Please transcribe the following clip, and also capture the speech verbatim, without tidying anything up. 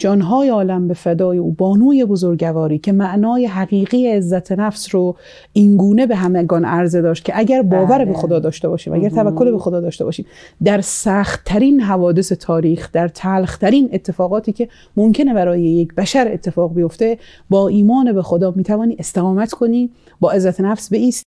جانهای عالم به فدای او، بانوی بزرگواری که معنای حقیقی عزت نفس رو اینگونه به همگان عرضه داشت که اگر باور بله. به خدا داشته باشیم، اگر توکل به خدا داشته باشیم، در سخت‌ترین حوادث تاریخ، در تلخ‌ترین اتفاقاتی که ممکنه برای یک بشر اتفاق بیفته، با ایمان به خدا میتوانی استقامت کنی، با عزت نفس بایستی